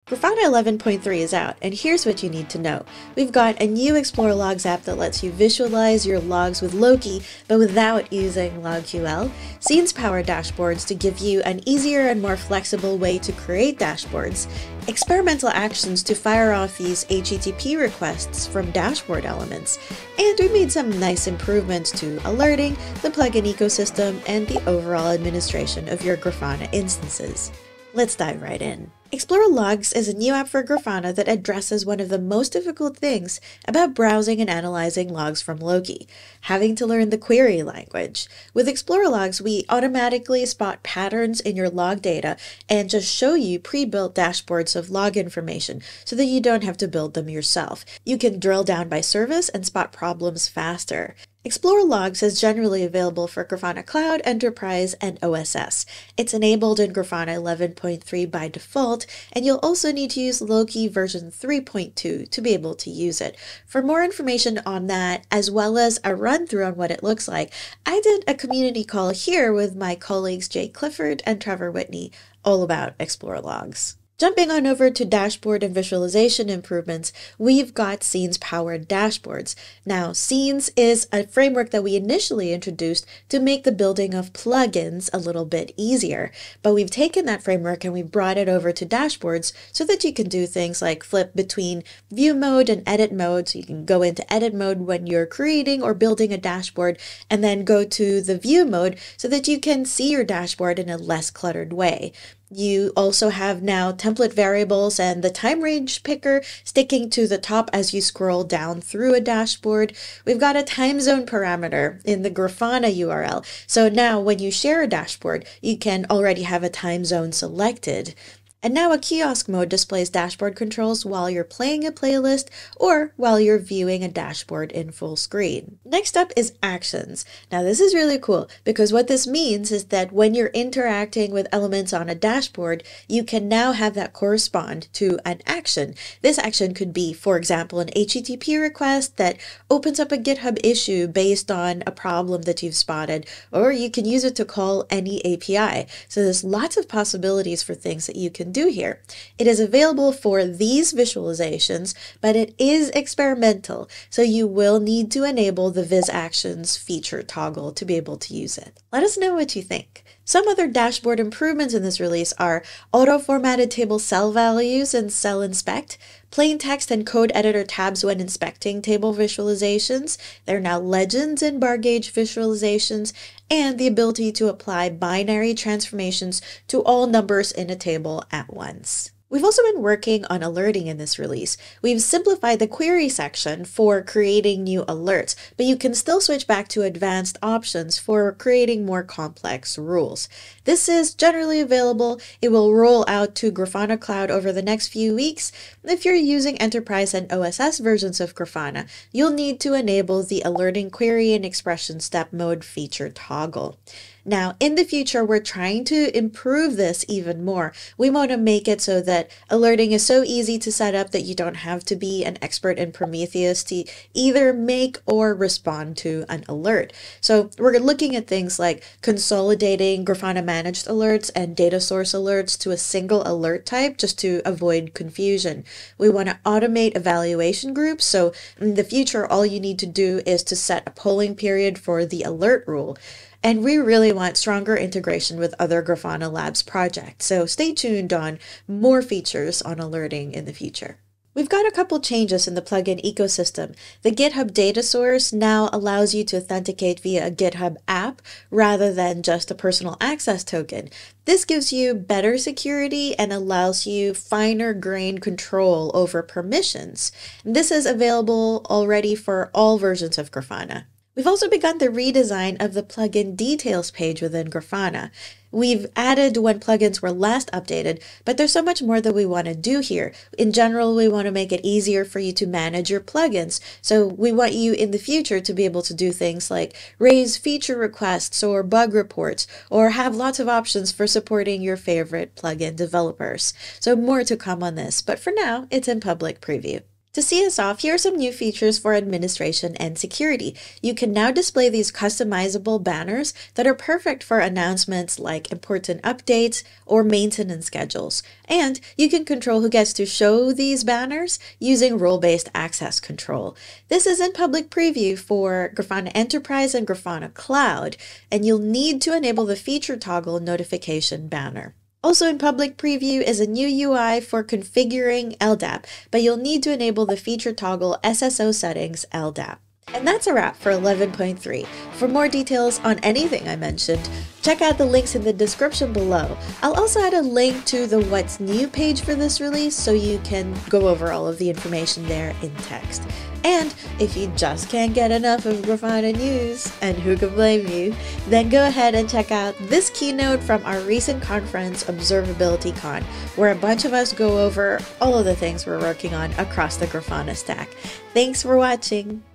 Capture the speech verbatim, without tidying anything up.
Grafana eleven point three is out, and here's what you need to know. We've got a new Explore Logs app that lets you visualize your logs with Loki, but without using LogQL, scenes-powered dashboards to give you an easier and more flexible way to create dashboards, experimental actions to fire off these H T T P requests from dashboard elements, and we made some nice improvements to alerting, the plugin ecosystem, and the overall administration of your Grafana instances. Let's dive right in. Explore Logs is a new app for Grafana that addresses one of the most difficult things about browsing and analyzing logs from Loki, having to learn the query language. With Explore Logs, we automatically spot patterns in your log data and just show you pre-built dashboards of log information so that you don't have to build them yourself. You can drill down by service and spot problems faster. Explore Logs is generally available for Grafana Cloud, Enterprise, and O S S. It's enabled in Grafana eleven point three by default, and you'll also need to use Loki version three point two to be able to use it. For more information on that, as well as a run-through on what it looks like, I did a community call here with my colleagues Jay Clifford and Trevor Whitney all about Explore Logs. Jumping on over to dashboard and visualization improvements, we've got Scenes-powered dashboards. Now, Scenes is a framework that we initially introduced to make the building of plugins a little bit easier, but we've taken that framework and we brought it over to dashboards so that you can do things like flip between view mode and edit mode, so you can go into edit mode when you're creating or building a dashboard, and then go to the view mode so that you can see your dashboard in a less cluttered way. You also have now template variables and the time range picker sticking to the top as you scroll down through a dashboard. We've got a time zone parameter in the Grafana U R L. So now when you share a dashboard, you can already have a time zone selected. And now a kiosk mode displays dashboard controls while you're playing a playlist or while you're viewing a dashboard in full screen. Next up is actions. Now this is really cool because what this means is that when you're interacting with elements on a dashboard, you can now have that correspond to an action. This action could be, for example, an H T T P request that opens up a GitHub issue based on a problem that you've spotted, or you can use it to call any A P I. So there's lots of possibilities for things that you can do here. It is available for these visualizations, but it is experimental, so you will need to enable the Viz Actions feature toggle to be able to use it. Let us know what you think. Some other dashboard improvements in this release are auto-formatted table cell values in Cell Inspect, plain text and code editor tabs when inspecting table visualizations. There are now legends in bar gauge visualizations, and the ability to apply binary transformations to all numbers in a table at once. We've also been working on alerting in this release. We've simplified the query section for creating new alerts, but you can still switch back to advanced options for creating more complex rules. This is generally available. It will roll out to Grafana Cloud over the next few weeks. If you're using Enterprise and O S S versions of Grafana, you'll need to enable the alerting query and expression step mode feature toggle. Now, in the future, we're trying to improve this even more. We want to make it so that alerting is so easy to set up that you don't have to be an expert in Prometheus to either make or respond to an alert. So we're looking at things like consolidating Grafana managed alerts and data source alerts to a single alert type just to avoid confusion. We want to automate evaluation groups. So in the future, all you need to do is to set a polling period for the alert rule. And we really want stronger integration with other Grafana Labs projects, so stay tuned on more features on alerting in the future. We've got a couple changes in the plugin ecosystem. The GitHub data source now allows you to authenticate via a GitHub app rather than just a personal access token. This gives you better security and allows you finer grained control over permissions. This is available already for all versions of Grafana. We've also begun the redesign of the plugin details page within Grafana. We've added when plugins were last updated, but there's so much more that we want to do here. In general, we want to make it easier for you to manage your plugins. So we want you in the future to be able to do things like raise feature requests or bug reports, or have lots of options for supporting your favorite plugin developers. So more to come on this, but for now, it's in public preview. To see us off, here are some new features for administration and security. You can now display these customizable banners that are perfect for announcements like important updates or maintenance schedules. And you can control who gets to show these banners using role-based access control. This is in public preview for Grafana Enterprise and Grafana Cloud, and you'll need to enable the feature toggle notification banner. Also in public preview is a new U I for configuring L D A P, but you'll need to enable the feature toggle S S O settings L D A P. And that's a wrap for eleven point three. For more details on anything I mentioned, check out the links in the description below. I'll also add a link to the What's New page for this release so you can go over all of the information there in text. And if you just can't get enough of Grafana news, and who can blame you, then go ahead and check out this keynote from our recent conference, Observability Con, where a bunch of us go over all of the things we're working on across the Grafana stack. Thanks for watching!